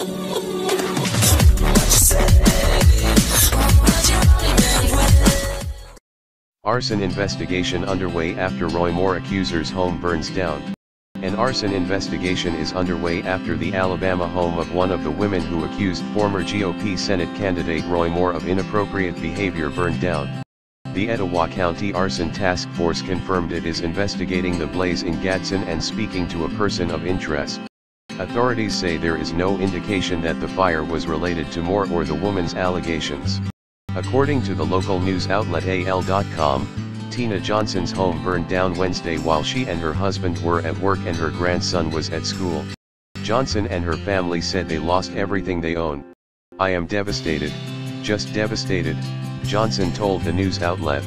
Arson investigation underway after Roy Moore accuser's home burns down. An arson investigation is underway after the Alabama home of one of the women who accused former GOP Senate candidate Roy Moore of inappropriate behavior burned down. The Etowah County Arson Task Force confirmed it is investigating the blaze in Gadsden and speaking to a person of interest. Authorities say there is no indication that the fire was related to Moore or the woman's allegations. According to the local news outlet AL.com, Tina Johnson's home burned down Wednesday while she and her husband were at work and her grandson was at school. Johnson and her family said they lost everything they own. "I am devastated, just devastated," Johnson told the news outlet.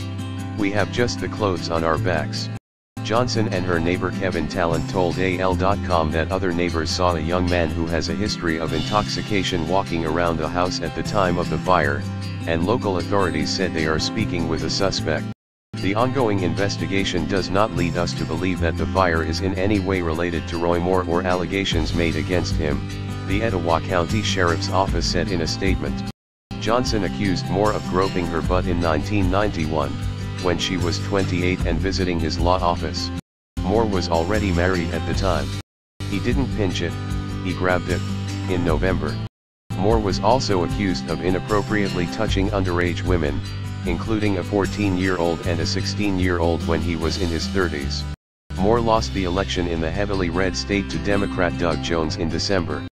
"We have just the clothes on our backs." Johnson and her neighbor Kevin Talent told AL.com that other neighbors saw a young man who has a history of intoxication walking around the house at the time of the fire, and local authorities said they are speaking with a suspect. The ongoing investigation does not lead us to believe that the fire is in any way related to Roy Moore or allegations made against him, the Etowah County Sheriff's Office said in a statement. Johnson accused Moore of groping her butt in 1991, when she was 28 and visiting his law office. Moore was already married at the time. "He didn't pinch it, he grabbed it," in November. Moore was also accused of inappropriately touching underage women, including a 14-year-old and a 16-year-old when he was in his 30s. Moore lost the election in the heavily red state to Democrat Doug Jones in December.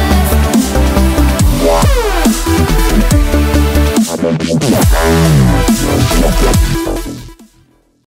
Wow.